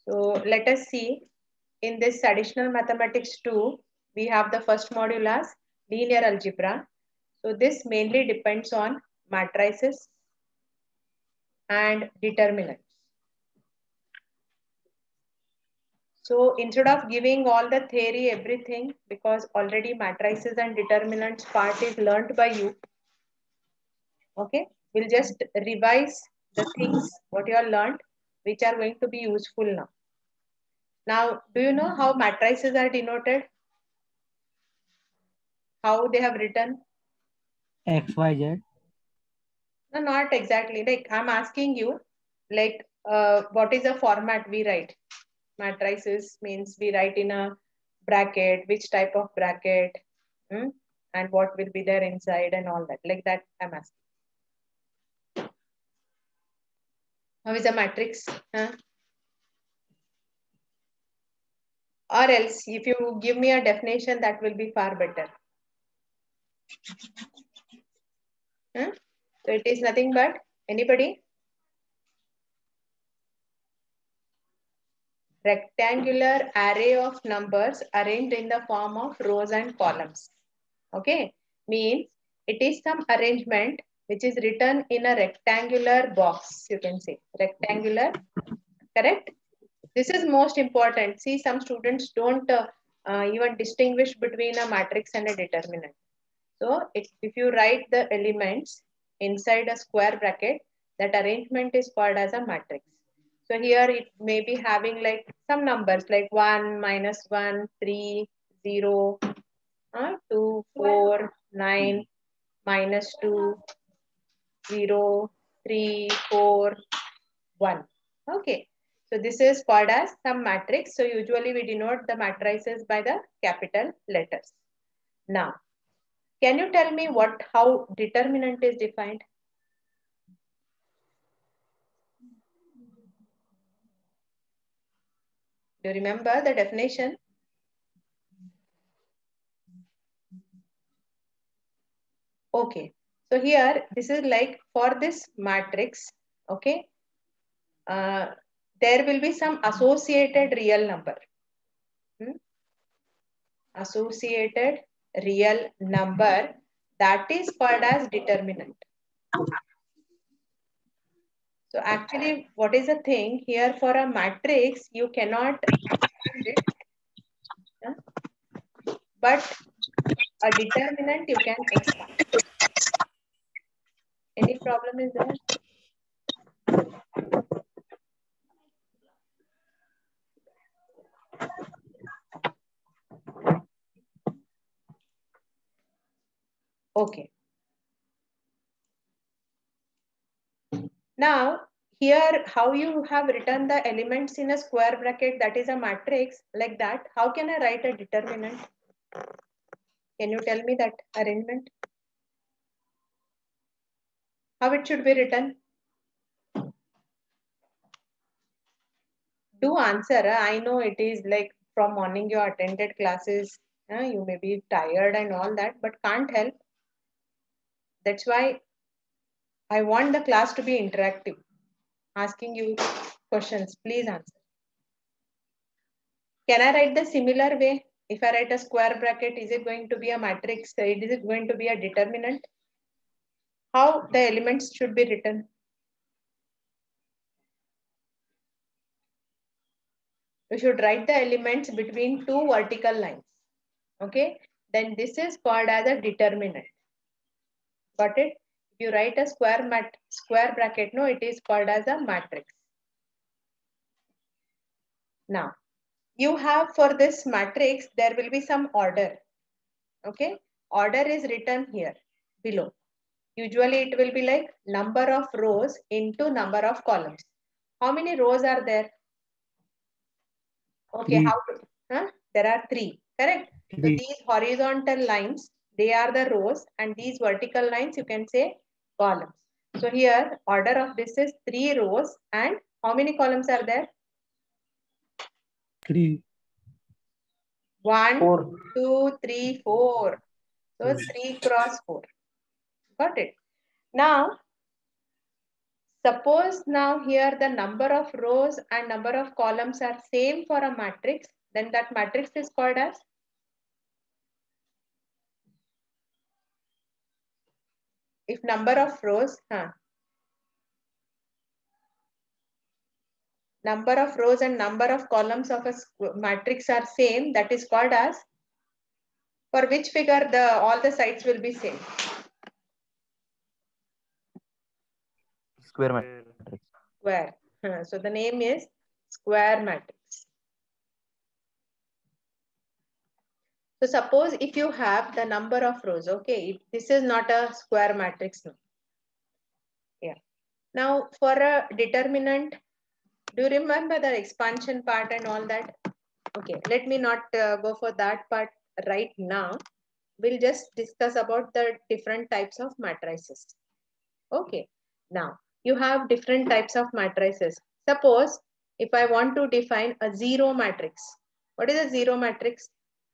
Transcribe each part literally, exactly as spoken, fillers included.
So let us see, in this additional mathematics two, we have the first module as linear algebra. So this mainly depends on matrices and determinants. So instead of giving all the theory, everything, because already matrices and determinants part is learned by you. Okay, we'll just revise the things what you have learned, which are going to be useful now. Now, do you know how matrices are denoted? How they have written? X, Y, Z. No, not exactly. Like I'm asking you, like uh, what is the format we write? Matrices means we write in a bracket, which type of bracket, hmm? and what will be there inside and all that. Like that I'm asking. How is a matrix? Huh? Or else, if you give me a definition, that will be far better. Huh? So it is nothing but, anybody? Rectangular array of numbers arranged in the form of rows and columns. Okay, means it is some arrangement which is written in a rectangular box, you can say rectangular, correct? This is most important. See, some students don't uh, uh, even distinguish between a matrix and a determinant. So if, if you write the elements inside a square bracket, that arrangement is called as a matrix. So here it may be having like some numbers like one, minus one, three, zero, uh, two, four, nine, minus two, zero, three, four, one. Okay. So this is called as some matrix. So usually we denote the matrices by the capital letters. Now, can you tell me what how determinant is defined? Do you remember the definition? Okay. So here, this is like for this matrix, okay, uh, there will be some associated real number. Hmm? Associated real number, that is called as determinant. So actually, what is the thing here for a matrix, you cannot expand it, huh? But a determinant you can expand. Any problem is there? Okay. Now, here how you have written the elements in a square bracket, that is a matrix, like that. How can I write a determinant? Can you tell me that arrangement? How it should be written? Do answer. uh, I know it is like from morning you attended classes, uh, you may be tired and all that, but can't help. That's why I want the class to be interactive. Asking you questions, please answer. Can I write the similar way? If I write a square bracket, is it going to be a matrix? Is it going to be a determinant? How the elements should be written? You should write the elements between two vertical lines. Okay, then this is called as a determinant. Got it? If you write a square mat square bracket, no, it is called as a matrix. Now, you have for this matrix, there will be some order. Okay, order is written here below. Usually it will be like number of rows into number of columns. How many rows are there? Okay, Three. how to, huh? There are three, correct? So Three. these horizontal lines, they are the rows, and these vertical lines, you can say columns. So here, order of this is three rows, and how many columns are there? Three. One, Four. two, three, four. So Yes. three cross four. Got it? Now, Suppose now here the number of rows and number of columns are same for a matrix, then that matrix is called as? If number of rows, huh? Number of rows and number of columns of a matrix are same, that is called as? For which figure the all the sides will be same? Square matrix. Square. Huh. So the name is square matrix. So suppose if you have the number of rows, okay, this is not a square matrix now. Yeah. Now for a determinant, do you remember the expansion part and all that? Okay, let me not uh, go for that part right now. We'll just discuss about the different types of matrices. Okay, now you have different types of matrices. Suppose if I want to define a zero matrix, what is a zero matrix?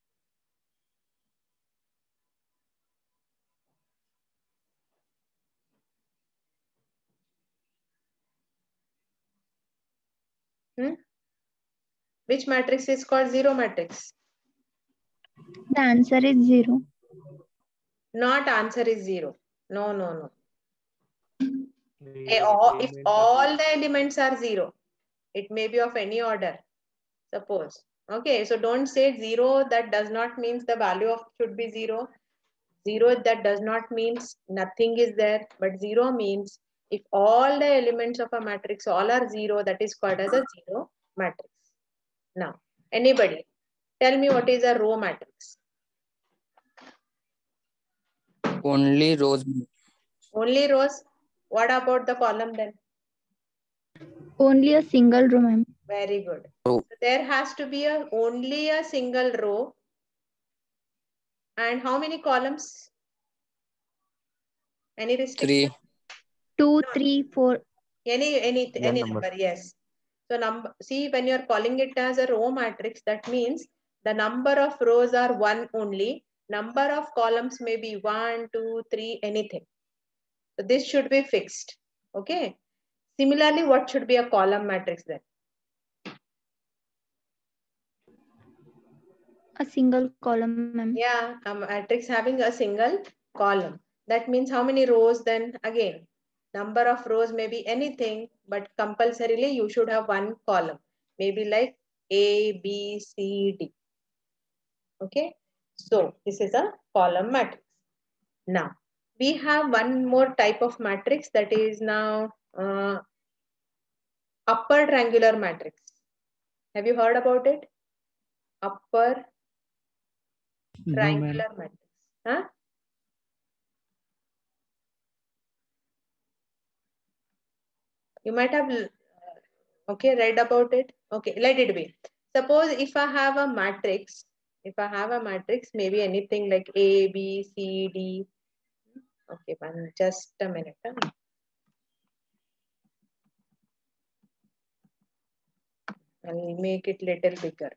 Hmm? Which matrix is called zero matrix? The answer is zero. Not answer is zero. No, no, no. A, all, if all the elements are zero, it may be of any order. Suppose. Okay, so don't say zero, that does not mean the value of should be zero. Zero, that does not means nothing is there, but zero means if all the elements of a matrix all are zero, that is called as a zero matrix. Now, anybody, tell me what is a row matrix? Only rows. Only rows. What about the column then? Only a single row, ma'am. Very good. Row. So there has to be a only a single row. And how many columns? Any restriction? Three. Two, No. three, four. Any any N any number. number, yes. So number, see, when you are calling it as a row matrix, that means the number of rows are one only. Number of columns may be one, two, three, anything. So this should be fixed. Okay. Similarly, what should be a column matrix then? A single column, ma'am. Yeah, a matrix having a single column. That means how many rows then? Again, number of rows may be anything, but compulsorily you should have one column. Maybe like A, B, C, D. Okay. So this is a column matrix. Now, we have one more type of matrix, that is now uh, upper triangular matrix. Have you heard about it? Upper No, triangular matrix. Huh? You might have uh, okay read about it. Okay, let it be. Suppose if I have a matrix, if I have a matrix, maybe anything like A, B, C, D. Okay, one just a minute. Huh? I'll make it little bigger.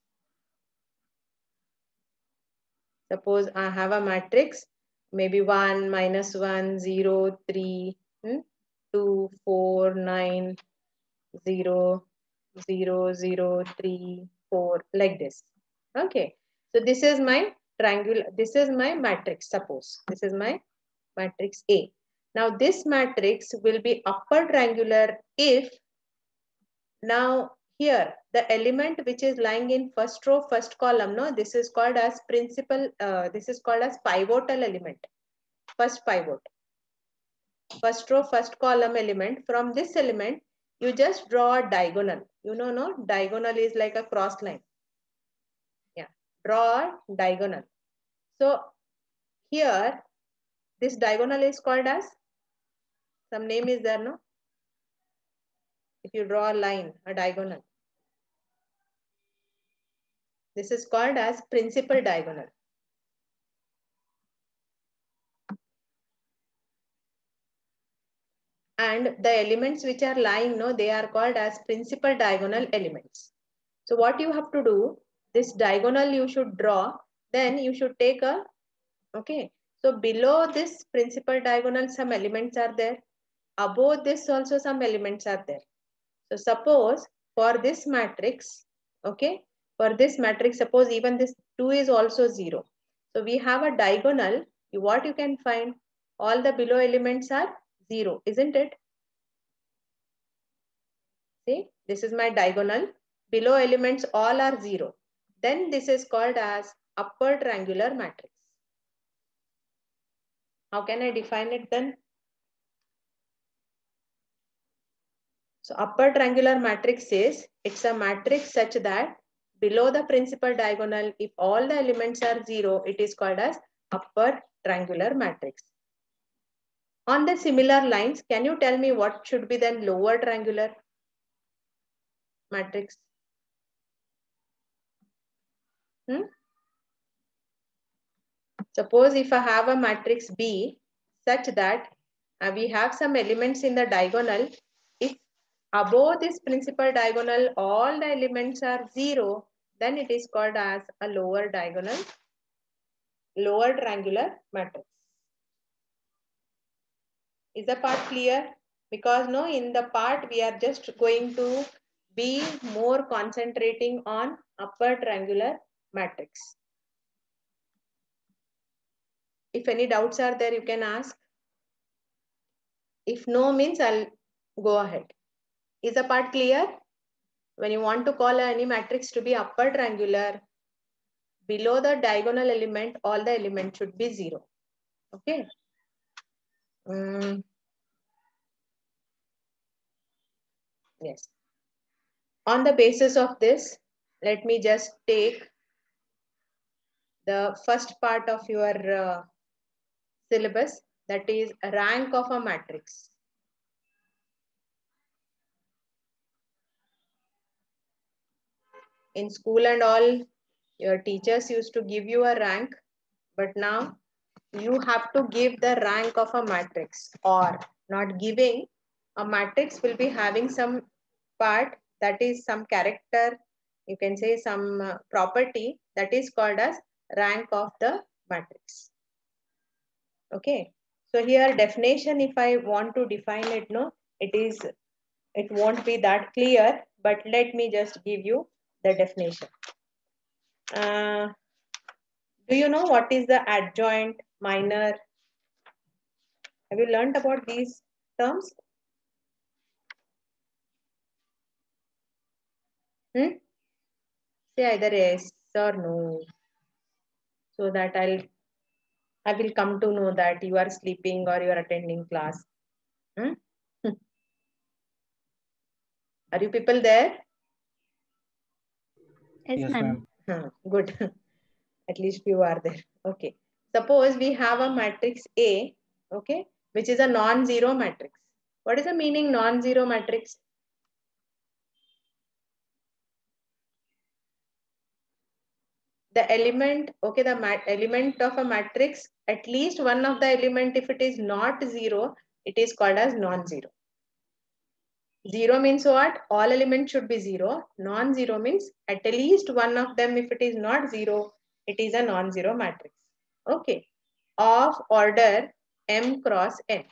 Suppose I have a matrix, maybe one, minus one, zero, three, hmm? two, four, nine, zero, zero, zero, three, four, like this. Okay. So this is my triangular, this is my matrix, suppose. This is my matrix A. Now this matrix will be upper triangular if now here the element which is lying in first row, first column, no, this is called as principal, uh, this is called as pivotal element, first pivot. First row, first column element. From this element, you just draw a diagonal. You know, no? Diagonal is like a cross line. Yeah, draw a diagonal. So here, this diagonal is called as, some name is there, no? If you draw a line, a diagonal. This is called as principal diagonal. And the elements which are lying, no, they are called as principal diagonal elements. So what you have to do, this diagonal you should draw, then you should take a, okay. So below this principal diagonal, some elements are there. above this also some elements are there. So suppose for this matrix, okay, for this matrix, suppose even this two is also zero. So we have a diagonal. What you can find? All the below elements are zero, isn't it? See, this is my diagonal. Below elements all are zero. Then this is called as upper triangular matrix. How can I define it then? So upper triangular matrix is, it's a matrix such that below the principal diagonal, if all the elements are zero, it is called as upper triangular matrix. On the similar lines, can you tell me what should be then lower triangular matrix? Hmm? Suppose if I have a matrix B such that uh, we have some elements in the diagonal, if above this principal diagonal all the elements are zero, then it is called as a lower diagonal, lower triangular matrix. Is the part clear? Because no, in the part we are just going to be more concentrating on upper triangular matrix. If any doubts are there, you can ask. If no means I'll go ahead. Is the part clear? When you want to call any matrix to be upper triangular, below the diagonal element, all the elements should be zero. Okay. Mm. Yes. On the basis of this, let me just take the first part of your uh, syllabus, that is rank of a matrix. In school and all, your teachers used to give you a rank, but now you have to give the rank of a matrix, or not giving. A matrix will be having some part, that is some character, you can say some uh, property, that is called as rank of the matrix. Okay. So here definition, if I want to define it, no, it is, it won't be that clear, but let me just give you the definition. Uh, do you know what is the adjoint, minor? Have you learned about these terms? Hmm? Say either yes or no, so that I'll I will come to know that you are sleeping or you are attending class. Hmm? Are you people there? Yes, Yes, ma'am. ma'am. Good. At least you are there. Okay. Suppose we have a matrix A, okay, which is a non-zero matrix. What is the meaning non-zero matrix? The element, okay, the mat element of a matrix, at least one of the element, if it is not zero, it is called as non-zero. Zero means what? All elements should be zero. Non-zero means at least one of them, if it is not zero, it is a non-zero matrix. Okay. Of order m cross n.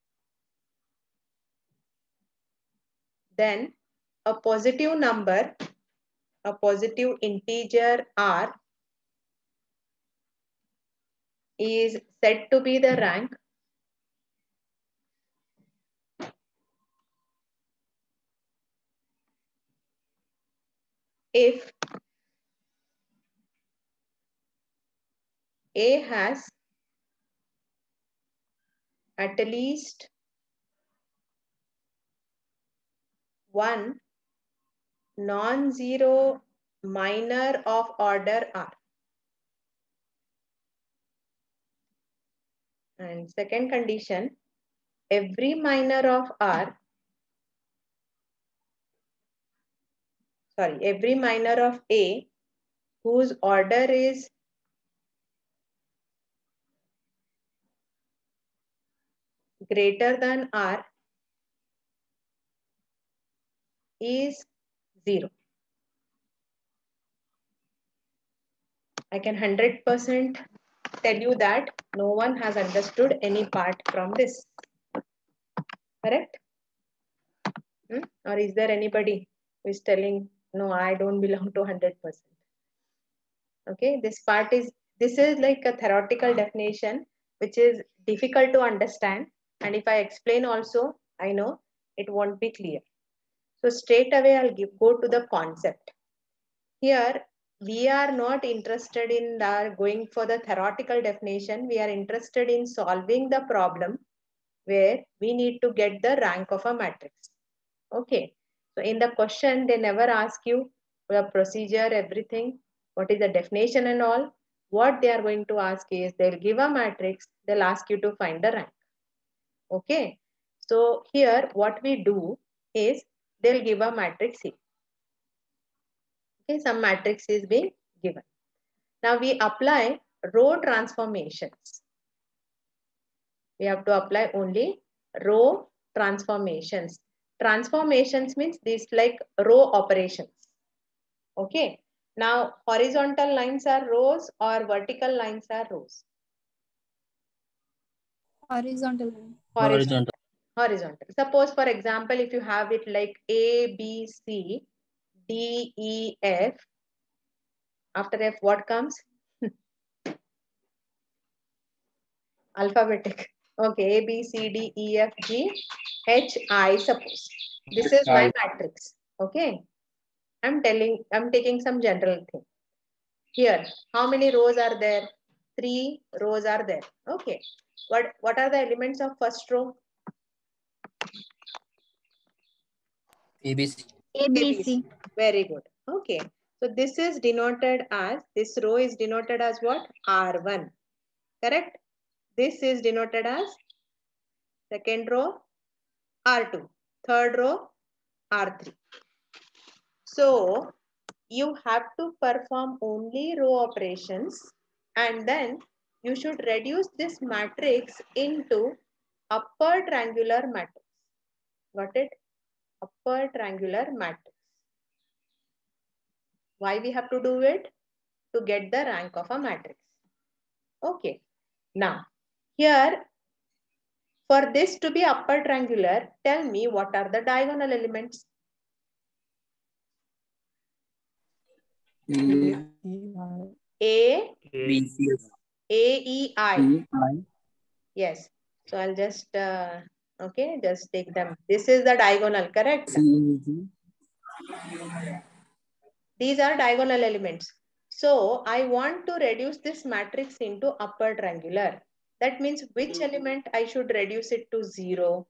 Then a positive number, a positive integer r is said to be the rank if A has at least one non-zero minor of order r. And second condition, every minor of r, sorry, every minor of A whose order is greater than r is zero. I can one hundred percent tell you that no one has understood any part from this. Correct? Hmm? Or is there anybody who is telling, no, I don't belong to one hundred percent? Okay, this part is, this is like a theoretical definition, which is difficult to understand. And if I explain also, I know it won't be clear. So straight away, I'll give, go to the concept. Here, we are not interested in the, going for the theoretical definition. We are interested in solving the problem where we need to get the rank of a matrix. Okay. So in the question, they never ask you the procedure, everything, what is the definition and all. What they are going to ask is, they'll give a matrix, they'll ask you to find the rank. Okay. So here, what we do is, they'll give a matrix C. Okay, some matrix is being given. Now we apply row transformations. We have to apply only row transformations. Transformations means these like row operations. Okay. Now horizontal lines are rows or vertical lines are rows? Horizontal. Horizontal. Horizontal. Suppose for example, if you have it like A, B, C, D, E, F. After F, what comes? Alphabetic. Okay, A, B, C, D, E, F, G, H, I, suppose. This is my matrix. Okay. I'm telling, I'm taking some general thing. Here, how many rows are there? Three rows are there. Okay. What, what are the elements of first row? A B C. A B C. Very good. Okay. So this is denoted as, this row is denoted as what? R one. Correct? This is denoted as second row, R two. Third row, R three. So you have to perform only row operations, and then you should reduce this matrix into upper triangular matrix. Got it? Upper triangular matrix. Why we have to do it? To get the rank of a matrix. Okay. Now, here, for this to be upper triangular, tell me what are the diagonal elements? A, A, B, C, A, E, I. E, I. Yes. So I'll just, uh, okay, just take them. This is the diagonal, correct? C, G. These are diagonal elements. So I want to reduce this matrix into upper triangular. That means which element I should reduce it to zero?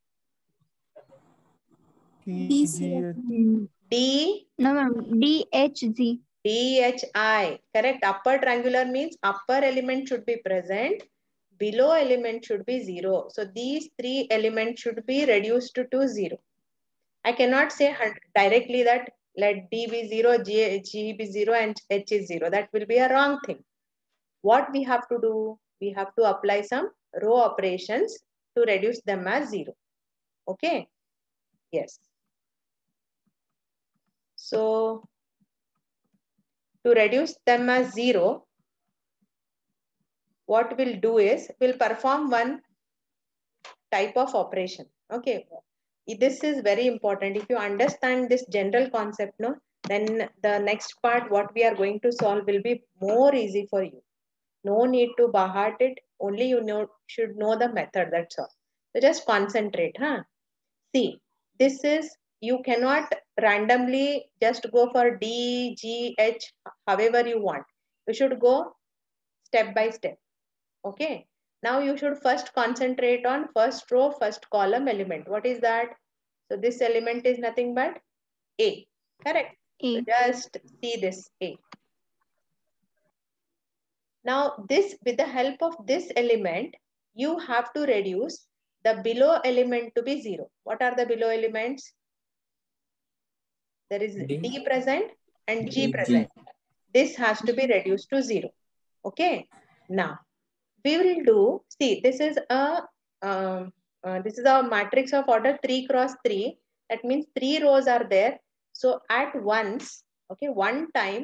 D, C. D. No, ma'am. D H G. D, H, I. Correct. Upper triangular means upper element should be present. Below element should be zero. So these three elements should be reduced to, to zero. I cannot say directly that let D be zero, G, G be zero, and H is zero. That will be a wrong thing. What we have to do? We have to apply some row operations to reduce them as zero. Okay? Yes. So, to reduce them as zero, what we'll do is, we'll perform one type of operation. Okay? This is very important. If you understand this general concept, no, then the next part, what we are going to solve will be more easy for you. No need to bahart it. Only you know should know the method. That's all. So just concentrate, huh? See, this is, you cannot randomly just go for D, G, H, however you want. You should go step by step. Okay. Now you should first concentrate on first row, first column element. What is that? So this element is nothing but A. Correct. A. So just see this A. Now this, with the help of this element, you have to reduce the below element to be zero. What are the below elements? There is D, D present and G, G present. This has to be reduced to zero. Okay. Now we will do, see, this is a um, uh, this is a matrix of order three cross three. That means three rows are there. So at once, okay, one time,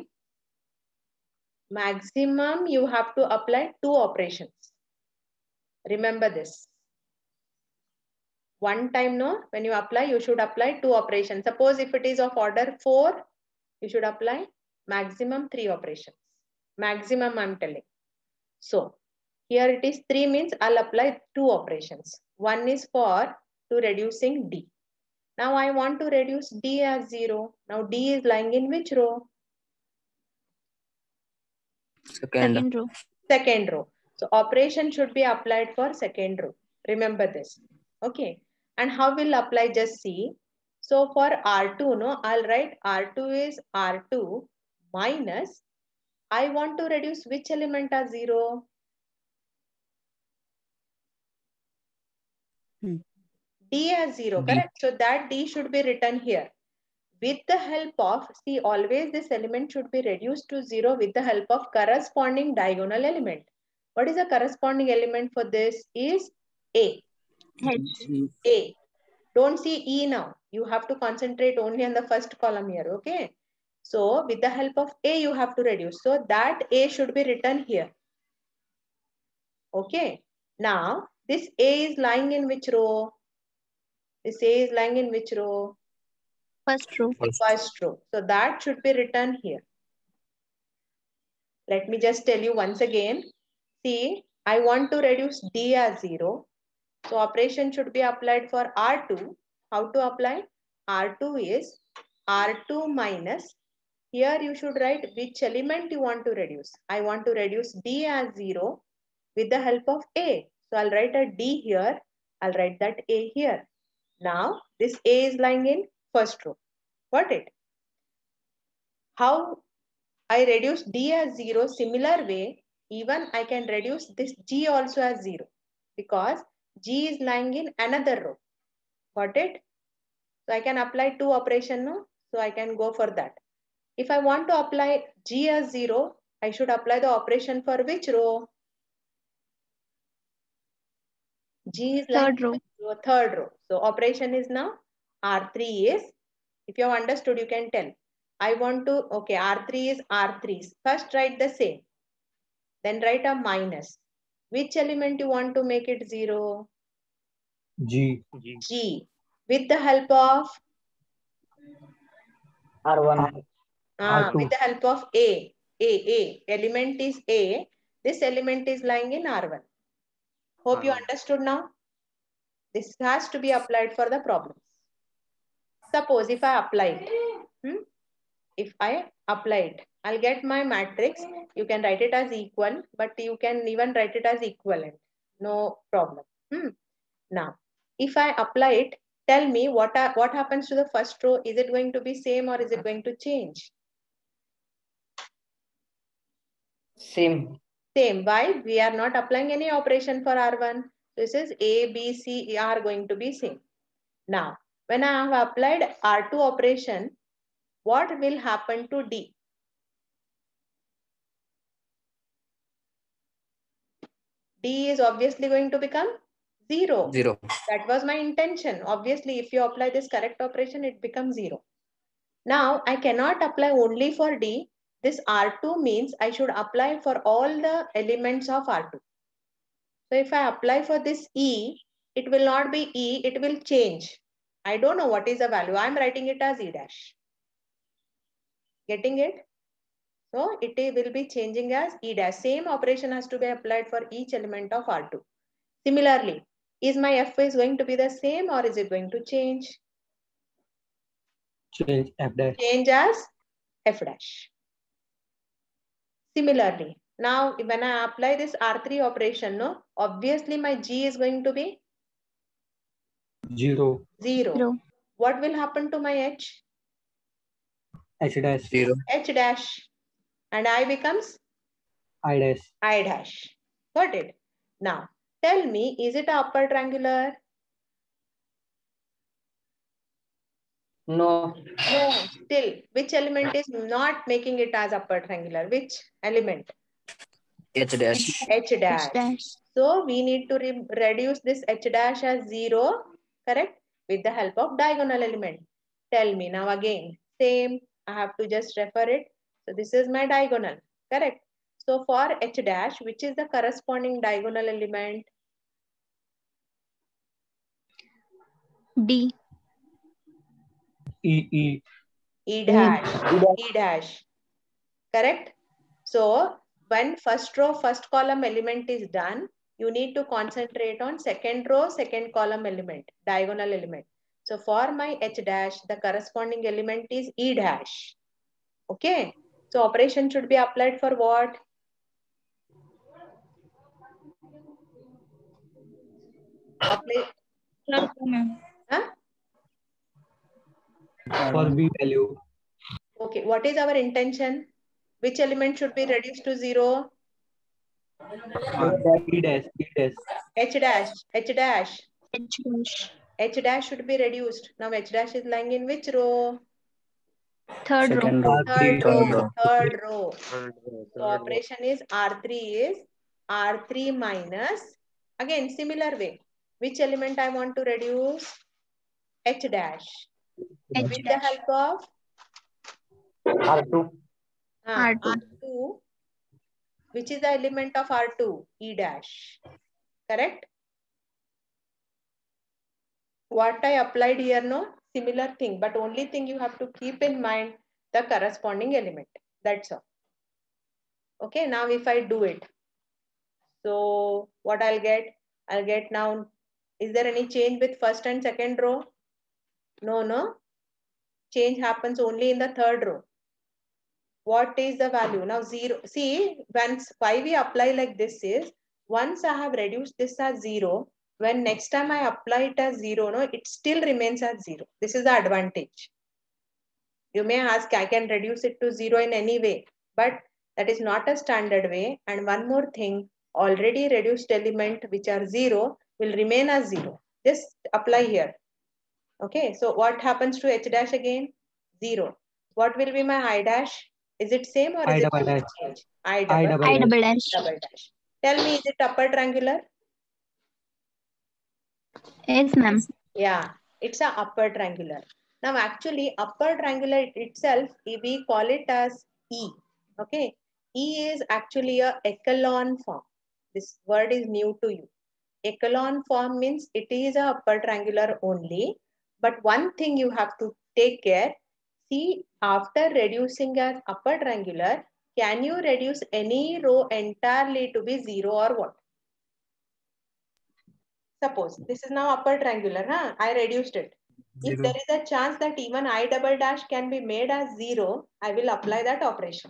maximum you have to apply two operations. Remember this. One time, no, when you apply, you should apply two operations. Suppose if it is of order four, you should apply maximum three operations. Maximum I'm telling. So here it is three means I'll apply two operations. One is for to reducing D. Now I want to reduce D as zero. Now D is lying in which row? Second. Second row. Second row. So operation should be applied for second row. Remember this. Okay. And how will apply, just see. So for R two, no, I'll write R two is R two minus, I want to reduce which element as zero? Hmm. D as zero, D. correct? So that D should be written here. With the help of, see, always this element should be reduced to zero with the help of corresponding diagonal element. What is the corresponding element for this? Is A. H. A. Don't see E now. You have to concentrate only on the first column here, okay? So with the help of A, you have to reduce. So that A should be written here. Okay. Now, this A is lying in which row? This A is lying in which row? First row. First. First row. So that should be written here. Let me just tell you once again. See, I want to reduce D as zero. So operation should be applied for R two. How to apply? R two is R two minus. Here you should write which element you want to reduce. I want to reduce D as zero with the help of A. So I'll write a D here. I'll write that A here. Now this A is lying in first row. Got it? How I reduce D as zero, similar way, even I can reduce this G also as zero because G is lying in another row. Got it? So I can apply two operation, no? So I can go for that. If I want to apply G as zero, I should apply the operation for which row? G is Third lying row. in third row. So operation is now R three is, if you have understood, you can tell. I want to, okay, R three is R three. First write the same. Then write a minus. Which element you want to make it zero? G. G. With the help of? R one. Ah, R two. with the help of A. A, A. Element is A. This element is lying in R one. Hope you understood now. This has to be applied for the problems. Suppose if I apply it. Hmm? If I apply it, I'll get my matrix. You can write it as equal, but you can even write it as equivalent. No problem. Hmm. Now, if I apply it, tell me what, are, what happens to the first row. Is it going to be same or is it going to change? Same. Same. Why? We are not applying any operation for R one. This is A, B, C are going to be same. Now, when I have applied R two operation, what will happen to D? D is obviously going to become zero. Zero. That was my intention. Obviously, if you apply this correct operation, it becomes zero. Now, I cannot apply only for D. This R two means I should apply for all the elements of R two. So if I apply for this E, it will not be E, it will change. I don't know what is the value. I'm writing it as E dash. Getting it? So it will be changing as E dash. Same operation has to be applied for each element of R two. Similarly, is my F is going to be the same or is it going to change? Change F dash. Change as F dash. Similarly, now when I apply this R three operation, no, obviously my G is going to be Zero. Zero. Zero. What will happen to my H? H dash. Zero. H dash. And I becomes I dash. I dash. Got it? Now, tell me, is it a upper triangular? No. No, still. Which element is not making it as upper triangular? Which element? H dash. H dash. H dash. So, we need to re reduce this H dash as zero, correct? With the help of diagonal element. Tell me now again. Same. I have to just refer it. So, this is my diagonal, correct? So, for H dash, which is the corresponding diagonal element? D. E, E. E dash. E dash. Correct? So when first row, first column element is done, you need to concentrate on second row, second column element, diagonal element. So for my H dash, the corresponding element is E dash. Okay. So operation should be applied for what? Apply. Third row, ma'am. Huh? For B value. Okay. What is our intention? Which element should be reduced to zero? E dash. E dash. H dash. H dash. H dash. H dash should be reduced. Now H dash is lying in which row? Third row. Second row. Third Third row. row. Third row. Third row. So operation is R three is R three minus, again similar way. Which element I want to reduce? H dash. H With the dash. help of R two. uh, R two. R two. Which is the element of R two? E dash. Correct? What I applied here, no? Similar thing, but only thing you have to keep in mind the corresponding element. That's all. Okay, now if I do it, so what I'll get? I'll get now, is there any change with first and second row? No, no. Change happens only in the third row. What is the value? Now zero. See, once why we apply like this is, once I have reduced this as zero, when next time I apply it as zero, no, it still remains as zero. This is the advantage. You may ask, I can reduce it to zero in any way, but that is not a standard way. And one more thing, already reduced element which are zero will remain as zero. Just apply here. Okay, so what happens to H dash again? Zero. What will be my I dash? Is it same or I is it double dash. change? I I double, double I dash. double dash. double dash. Tell me, is it upper triangular? Yes, ma'am. Yeah, it's a upper triangular. Now actually upper triangular itself, we call it as E. Okay, E is actually a echelon form. This word is new to you. Echelon form means it is a upper triangular only. But one thing you have to take care, see, after reducing as upper triangular, can you reduce any row entirely to be zero or what? Suppose this is now upper triangular, huh? I reduced it. If there is a chance that even I double dash can be made as zero, I will apply that operation.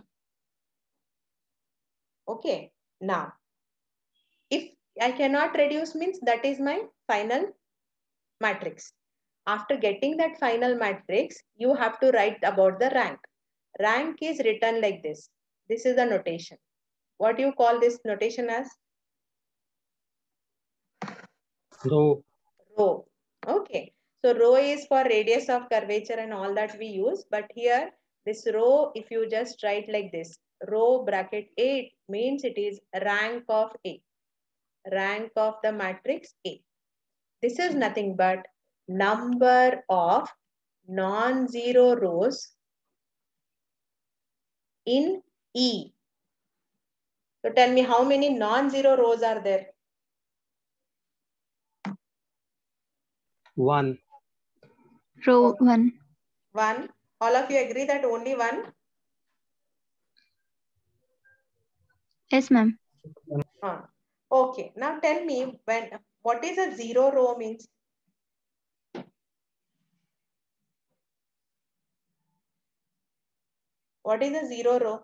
Okay. Now, if I cannot reduce means that is my final matrix. After getting that final matrix, you have to write about the rank. Rank is written like this. This is the notation. What do you call this notation as? Row. Row. Okay. So row is for radius of curvature and all that we use. But here, this row, if you just write like this, row bracket A means it is rank of A. Rank of the matrix A. This is nothing but number of non-zero rows in E. So tell me how many non-zero rows are there? One. Row one. One. All of you agree that only one? Yes, ma'am. Uh, okay. Now tell me when what is a zero row means? What is a zero row?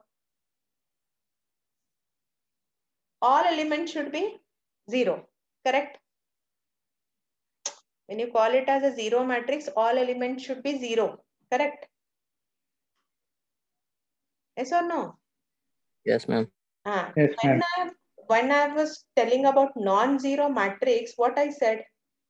All elements should be zero, correct? When you call it as a zero matrix, all elements should be zero, correct? Yes or no? Yes, ma'am. Ah, Yes, when, ma'am. I, when I was telling about non-zero matrix, what I said?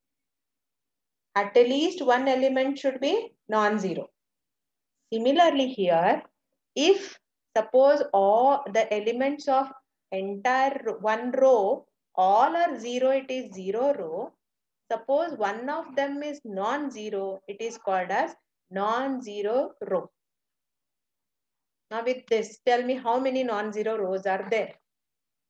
At least one element should be non-zero. Similarly here, if suppose all the elements of entire one row, all are zero, it is zero row. Suppose one of them is non-zero, it is called as non-zero row. Now with this, tell me how many non-zero rows are there?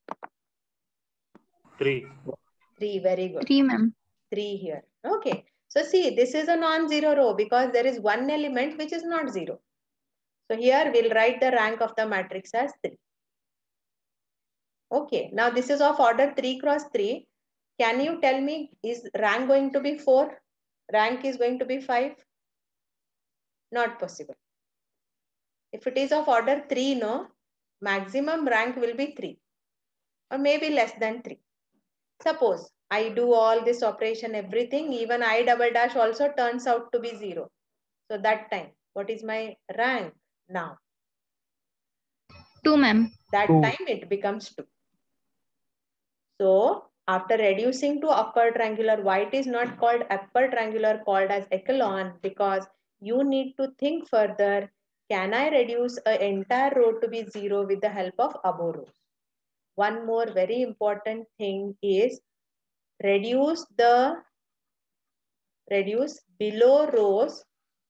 Three. Three, very good. Three, ma'am. Three here. Okay. So see, this is a non-zero row because there is one element which is not zero. So here we'll write the rank of the matrix as three. Okay, now this is of order three cross three. Can you tell me, is rank going to be four? Rank is going to be five? Not possible. If it is of order three, no, maximum rank will be three or maybe less than three. Suppose I do all this operation, everything, even I double dash also turns out to be zero. So that time, what is my rank now? two, ma'am. That Two. time it becomes two. So after reducing to upper triangular, why it is not called upper triangular, called as echelon? Because you need to think further. Can I reduce an entire row to be zero with the help of above rows? One more very important thing is reduce the reduce below rows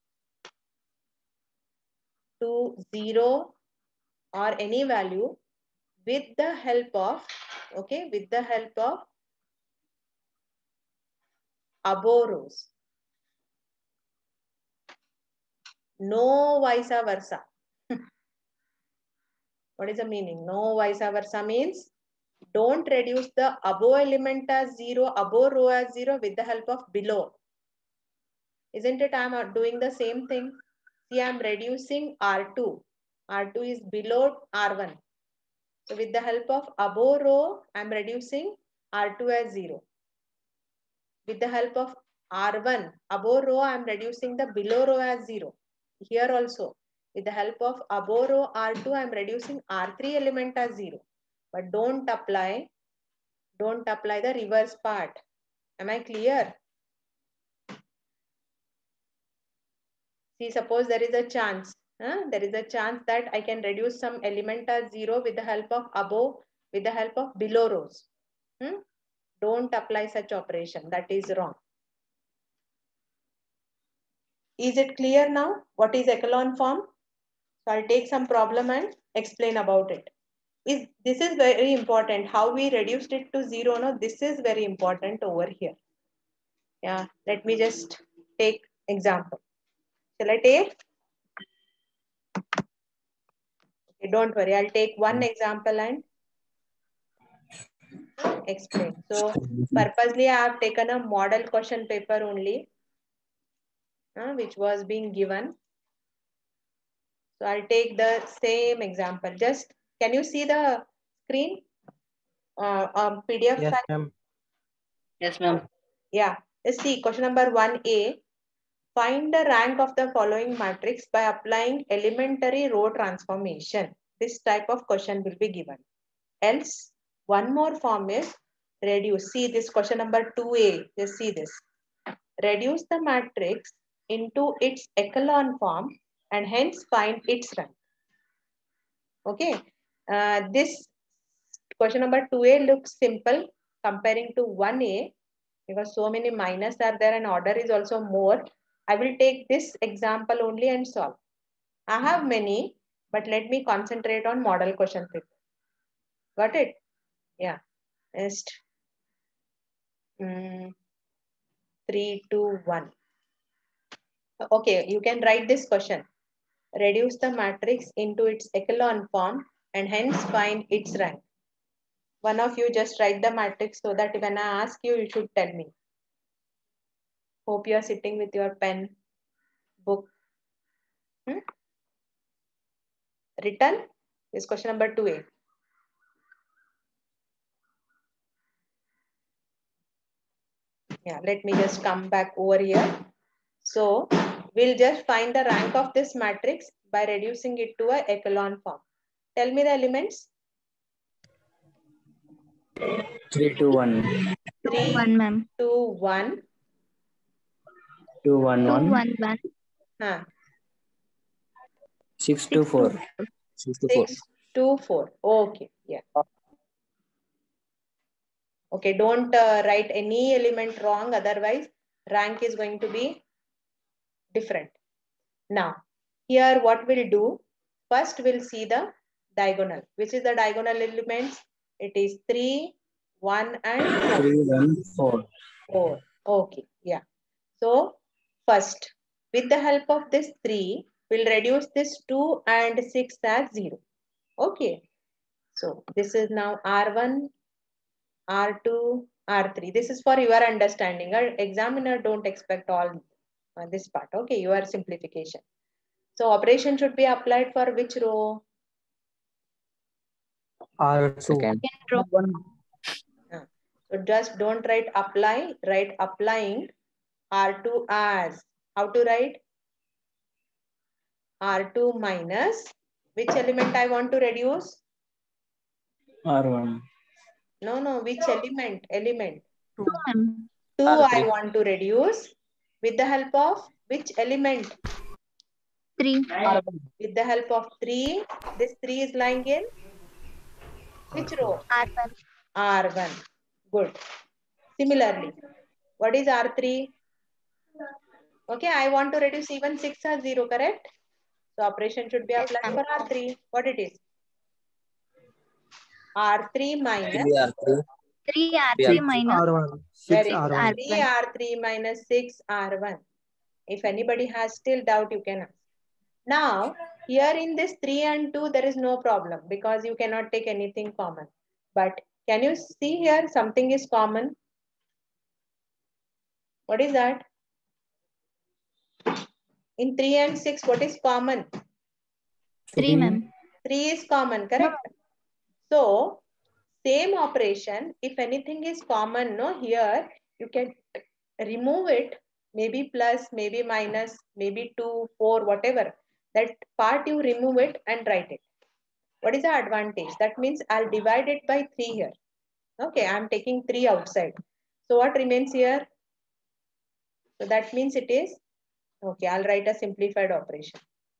to zero or any value with the help of, okay, with the help of above rows. No vice versa. What is the meaning? No vice versa means don't reduce the above element as zero, above row as zero with the help of below. Isn't it? I am doing the same thing. See, I am reducing R two. R two is below R one. So with the help of above row, I am reducing R two as zero. With the help of R one, above row, I am reducing the below row as zero. Here also, with the help of above row R two, I am reducing R three element as zero. But don't apply, don't apply the reverse part. Am I clear? See, suppose there is a chance. Huh? There is a chance that I can reduce some element as zero with the help of above, with the help of below rows. Hmm? Don't apply such operation. That is wrong. Is it clear now? What is echelon form? So I'll take some problem and explain about it. Is this is very important. How we reduced it to zero? No, this is very important over here. Yeah, let me just take example. Shall I take? Okay, don't worry. I'll take one example and explain. So purposely I have taken a model question paper only, uh, which was being given. So I'll take the same example. Just can you see the screen? Uh, um, P D F Yes, file? ma'am. Yes, ma'am. Yeah. Let's see question number one A. Find the rank of the following matrix by applying elementary row transformation. This type of question will be given. Else, one more form is reduce. See this question number two A. Just see this. Reduce the matrix into its echelon form and hence find its rank. Okay. Uh, this question number two A looks simple comparing to one A because so many minus are there and order is also more. I will take this example only and solve. I have many, but let me concentrate on model question paper. Got it? Yeah. Next. Mm, three, two, one. Okay, you can write this question. Reduce the matrix into its echelon form and hence find its rank. One of you just write the matrix so that when I ask you, you should tell me. Hope you are sitting with your pen, book. Hmm? Written is question number two A. Yeah, let me just come back over here. So we'll just find the rank of this matrix by reducing it to a echelon form. Tell me the elements. Three, two, one. Three, one, ma'am. two, one. Two, one, two, one. one, one. Huh. Six, two, four. Six, two, four. Six, two, four. Okay. Yeah. Okay. Don't uh, write any element wrong. Otherwise, rank is going to be different. Now, here what we'll do, first we'll see the diagonal. Which is the diagonal elements? It is three, one and Three, one, four. four. Okay, yeah. So first, with the help of this three, we'll reduce this two and six as zero. Okay. So this is now R one, R two, R three. This is for your understanding. Our examiner don't expect all uh, this part. Okay, your simplification. So operation should be applied for which row? R two. Second. Row. Uh, So just don't write apply, write applying R two as. How to write? R two minus, which element I want to reduce? R one. No, no, which element? Element. Two, ma'am. two R I three. want to reduce with the help of which element? Three. With the help of three. This three is lying in which row? R one. R one. Good. Similarly, what is R three? Okay, I want to reduce even six as zero, correct? So operation should be Yes, applied ma'am. for R three. What it is? R three minus. three R three. Three R Yeah. three minus R one. Very six good. R one. R three R three minus six R one. If anybody has still doubt, you can ask. Now, here in this three and two, there is no problem because you cannot take anything common. But can you see here something is common? What is that? In three and six, what is common? three, ma'am. three is common, correct? So, same operation, if anything is common, no, here you can remove it, maybe plus, maybe minus, maybe two, four, whatever. That part you remove it and write it. What is the advantage? That means I'll divide it by three here. Okay, I'm taking three outside. So what remains here? So that means it is, okay, I'll write a simplified operation.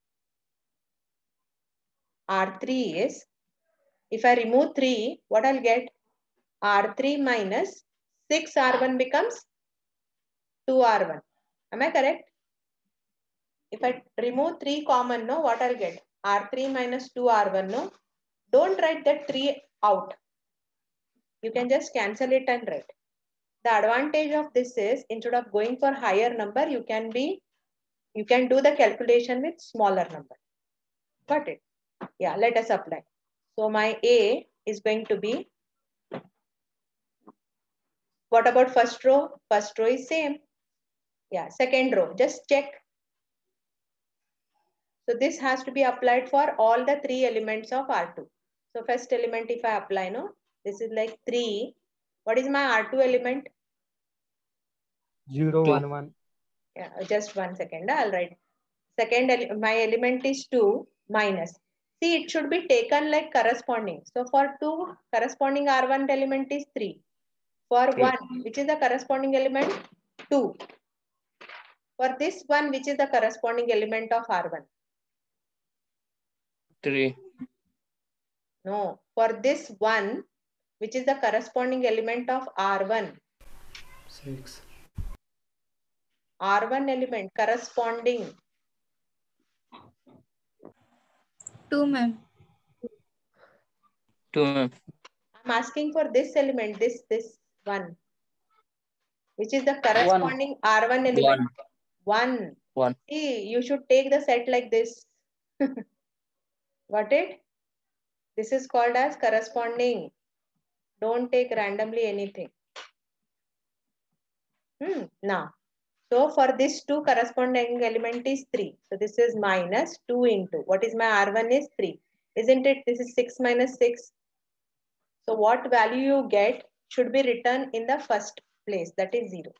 R three is, if I remove three, what I'll get? R three minus six R one becomes two R one. Am I correct? If I remove three common, no, what I'll get? R three minus two R one, no? Don't write that three out. You can just cancel it and write. The advantage of this is instead of going for higher number, you can be, you can do the calculation with smaller number. Got it? Yeah, let us apply. So my A is going to be, what about first row? First row is same. Yeah, second row, just check. So this has to be applied for all the three elements of R two. So first element, if I apply, no, this is like three. What is my R two element? Zero Two. one one. Yeah, just one second. I'll write. Second, ele- my element is two minus. See, it should be taken like corresponding. So for two, corresponding R one element is three. For Three. one, which is the corresponding element? two. For this one, which is the corresponding element of R one? three. No, for this one, which is the corresponding element of R one? Six. R one element corresponding. Two, ma'am. two, ma'am. I'm asking for this element, this, this one, which is the corresponding R one element. One. One. One. See, you should take the set like this. Got it? This is called as corresponding. Don't take randomly anything. Hmm. Now, so for this two, corresponding element is three. So this is minus two into, what is my R one is three. Isn't it? This is six minus six. So what value you get should be written in the first place, that is zero.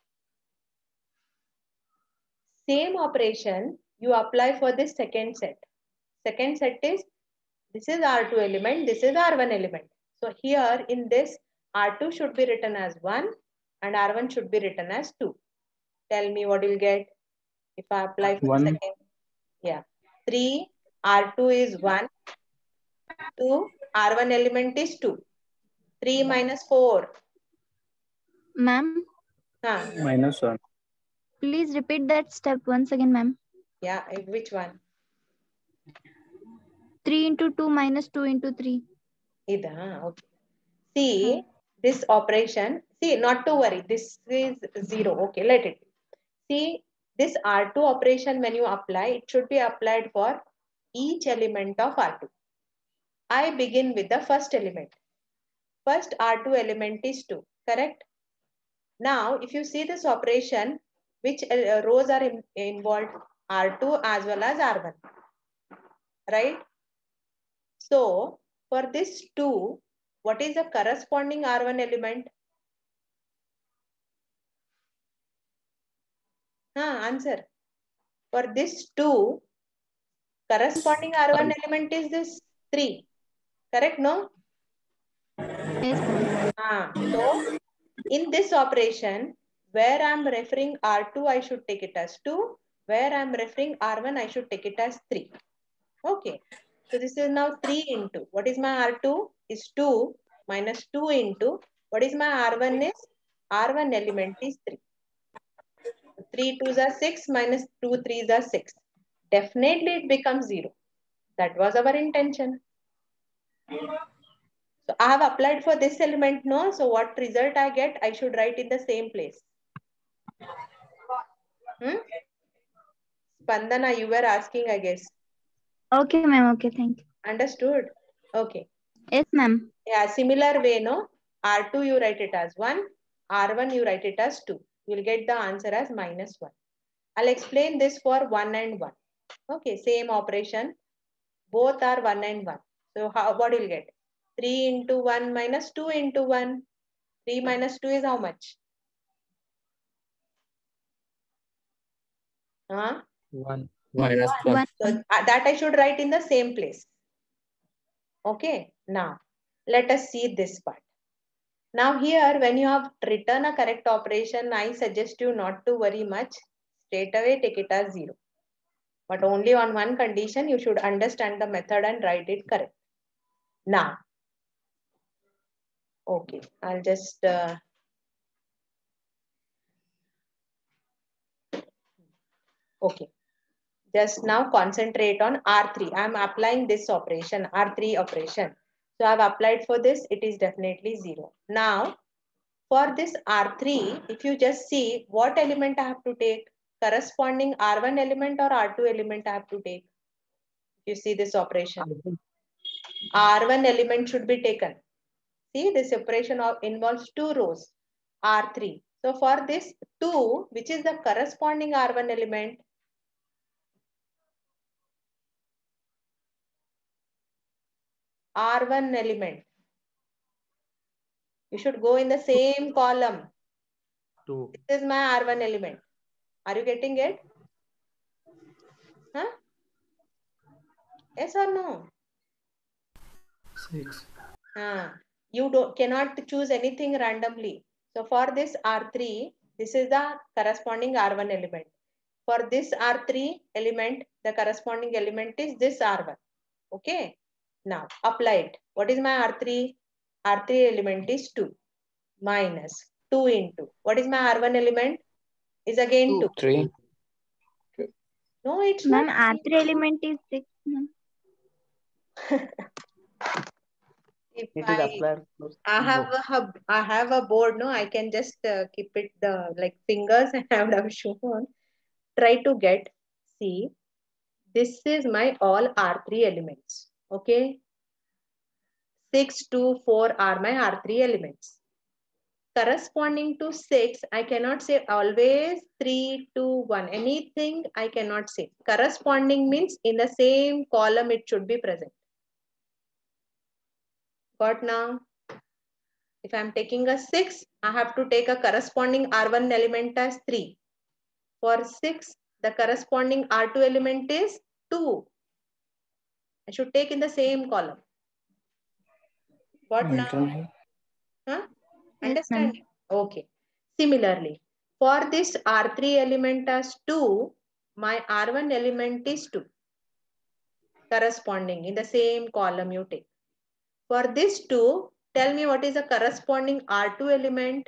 Same operation you apply for this second set. Second set is, this is R two element, this is R one element. So here in this, R two should be written as one and R one should be written as two. Tell me what you'll get if I apply for One. the second. Yeah, three, R two is one, two, R one element is two. three minus four. Ma'am, Huh. Minus one. please repeat that step once again, ma'am. Yeah, which one? Three into two minus two into three. Ida, huh? Okay. See, this operation, see, not to worry, this is zero. Okay, let it. see this R two operation when you apply, it should be applied for each element of R two. I begin with the first element. First R two element is two, correct? Now, if you see this operation, which uh, rows are in, involved? R two as well as R one, right? So, for this two, what is the corresponding R one element? Huh, answer. For this two, corresponding R one element is this three, correct? No? Yes, ma'am. Ah, so, in this operation, where I am referring R two, I should take it as two. Where I am referring R one, I should take it as three. Okay. So this is now three into. What is my R two? Is two minus two into. What is my R one is? R one element is three. three twos are six minus two threes are six. Definitely it becomes zero. That was our intention. So I have applied for this element, no? So what result I get, I should write in the same place. Hmm? Spandana, you were asking, I guess. Okay, ma'am. Okay, thank you. Understood? Okay. Yes, ma'am. Yeah, similar way, no? R two you write it as one, R one you write it as two. You will get the answer as minus one. I'll explain this for one and one. Okay, same operation. Both are one and one. So how, what will get? three into one minus two into one. three minus two is how much? Huh? one. Minus one. One. So uh, that I should write in the same place. Okay, now let us see this part. Now here, when you have written a correct operation, I suggest you not to worry much. Straight away take it as zero. But only on one condition, you should understand the method and write it correct. Now, okay, I'll just... Uh, okay, just now concentrate on R three. I'm applying this operation, R three operation. So I've applied for this, it is definitely zero. Now, for this R three, if you just see what element I have to take, corresponding R one element or R two element I have to take. You see this operation. R one element should be taken. See, this operation of involves two rows, R three. So for this two, which is the corresponding R one element? R one element. You should go in the same column. two. This is my R one element. Are you getting it? Huh? Yes or no? six. Uh, you don't, cannot choose anything randomly. So for this R three, this is the corresponding R one element. For this R three element, the corresponding element is this R one. Okay. Now apply it. What is my R three? R three element is two minus two into. What is my R one element? Is again two. Three. No, it's Ma'am, not. R three element is six, ma'am. If It is I, applied. I have a hub, I have a board, no, I can just uh, keep it the like fingers and I would have shown. Try to get, see, this is my all R three elements. Okay. six, two, four are my R three elements. Corresponding to six, I cannot say always three, two, one. Anything I cannot say. Corresponding means in the same column it should be present. Got now? If I am taking a six, I have to take a corresponding R one element as three. For six, the corresponding R two element is two. I should take in the same column. What now? Huh? Understand? Okay. Similarly, for this R three element as two, my R one element is two. Corresponding in the same column you take. For this two, tell me what is the corresponding R two element?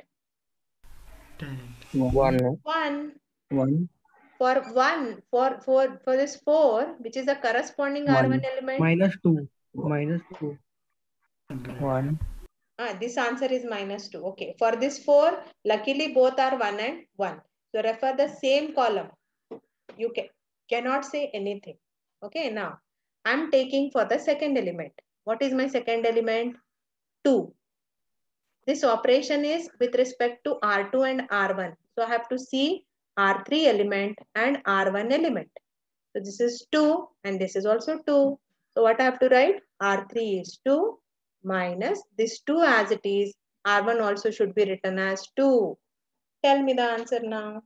One. One. One. For one, for, for, for this four, which is the corresponding One. R one element? Minus two. Minus two. One. Ah, this answer is minus two. Okay. For this four, luckily both are one and one. So refer the same column. You can, cannot say anything. Okay, now I'm taking for the second element. What is my second element? two. This operation is with respect to R two and R one. So I have to see R three element and R one element. So this is two and this is also two. So what I have to write? R three is two minus this two as it is. R one also should be written as two. Tell me the answer now.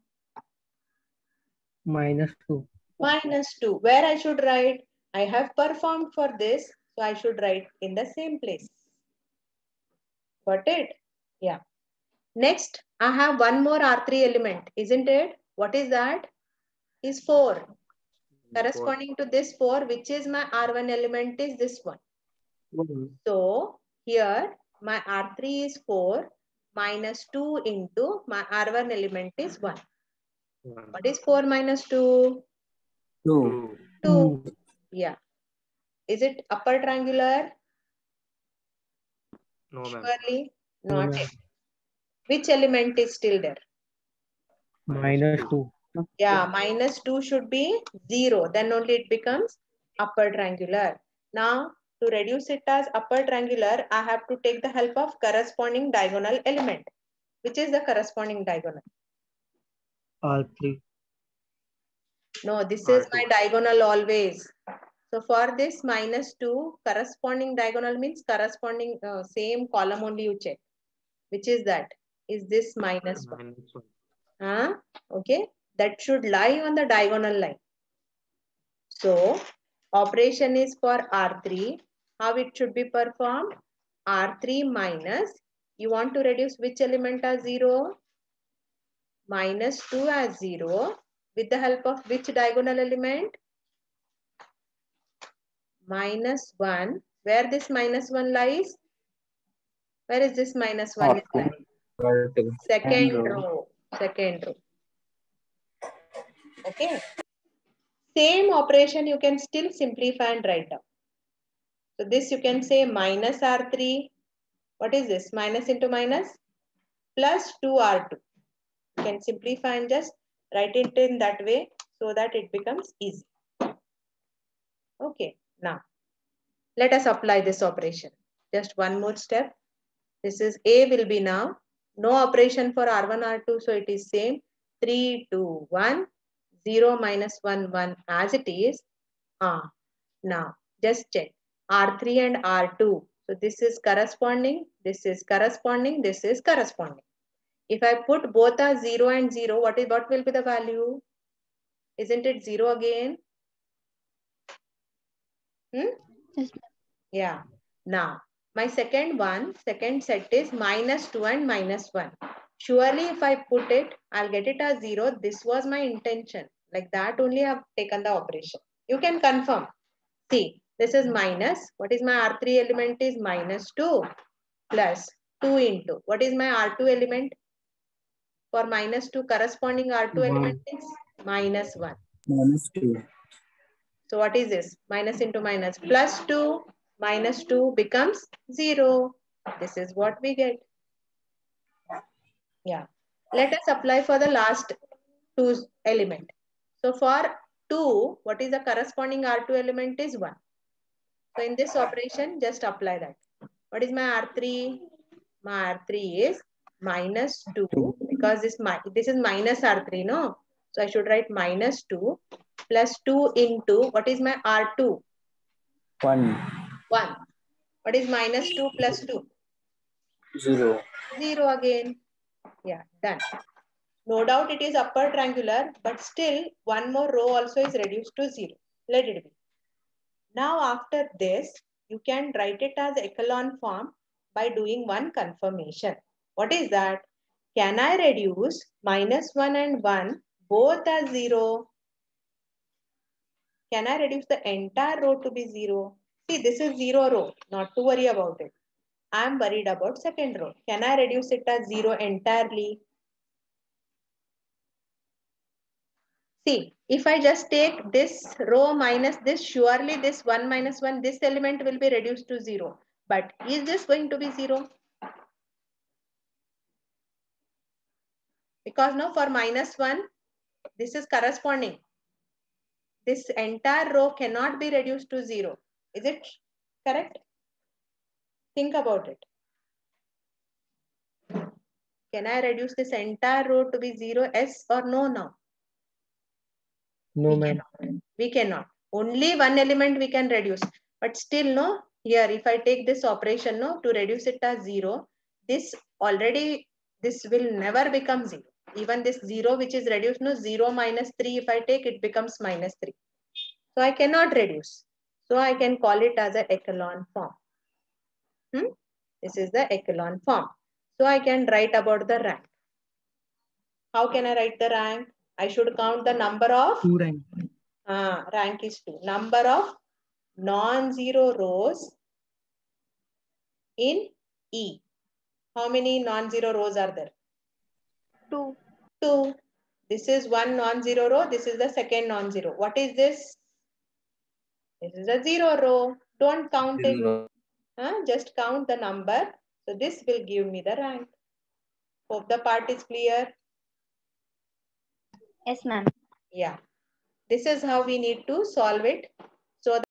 Minus two. Minus two. Where I should write? I have performed for this. So I should write in the same place. Got it? Yeah. Next, I have one more R three element, isn't it? What is that? Is four. Corresponding to this four, which is my R one element, is this one. Mm-hmm. So here my R three is four minus two into my R one element is one. What is four minus two? Two. two. Yeah. Is it upper triangular? No, ma'am. Surely No, not ma'am. it. Which element is still there? Minus two. Yeah, minus two should be zero. Then only it becomes upper triangular. Now, to reduce it as upper triangular, I have to take the help of corresponding diagonal element. Which is the corresponding diagonal? R three. No, this is my diagonal always. So for this minus two, corresponding diagonal means corresponding uh, same column only you check. Which is that? Is this minus one? Minus one. Huh? Okay. That should lie on the diagonal line. So operation is for R three. How it should be performed? R three minus, you want to reduce which element as zero? Minus two as zero. With the help of which diagonal element? Minus one. Where this minus one lies? Where is this minus one is lying? Second row. Second row. Okay. Same operation you can still simplify and write down. So this you can say minus R three. What is this? Minus into minus plus two R two. You can simplify and just write it in that way so that it becomes easy. Okay. Now, let us apply this operation. Just one more step. This is A will be now. No operation for R one, R two. So it is same. three, two, one. zero minus one, one as it is. Ah, now, just check. R three and R two. So this is corresponding. This is corresponding. This is corresponding. If I put both as zero and zero, what is what will be the value? Isn't it zero again? Hmm? Yes. Yeah. Now, my second one, second set is minus two and minus one. Surely if I put it, I'll get it as zero. This was my intention. Like that only I've taken the operation. You can confirm. See, this is minus. What is my R three element is minus two plus two into. What is my R two element? For minus two, corresponding R two One. element is minus one. Minus two. So what is this? Minus into minus plus two. Minus two becomes zero. This is what we get. Yeah. Let us apply for the last two element. So for two, what is the corresponding R two element is one. So in this operation, just apply that. What is my R three? My R three is minus two because this, this is minus R three, no? So I should write minus two plus two into, what is my R two? One. one. What is minus two plus two? Zero. zero again. Yeah, done. No doubt it is upper triangular, but still one more row also is reduced to zero. Let it be. Now after this, you can write it as echelon form by doing one confirmation. What is that? Can I reduce minus one and one both as zero? Can I reduce the entire row to be zero? See, this is zero row, not to worry about it. I am worried about second row. Can I reduce it as zero entirely? See, if I just take this row minus this, surely this one minus one, this element will be reduced to zero. But is this going to be zero? Because now for minus one, this is corresponding. This entire row cannot be reduced to zero. Is it correct? Think about it. Can I reduce this entire row to be zero? Yes or no now? No, we ma'am. cannot. We cannot. Only one element we can reduce. But still no, here if I take this operation no, to reduce it as zero, this already, this will never become zero. Even this zero which is reduced, no, zero minus three, if I take, it becomes minus three. So I cannot reduce. So I can call it as a echelon form. Hmm? This is the echelon form. So I can write about the rank. How can I write the rank? I should count the number of Two rank. Ah, rank is two. Number of non-zero rows in E. How many non-zero rows are there? Two. Two. This is one non-zero row. This is the second non-zero. What is this? This is a zero row. Don't count it. Huh? Just count the number. So this will give me the rank. Hope the part is clear. Yes, ma'am. Yeah. This is how we need to solve it. So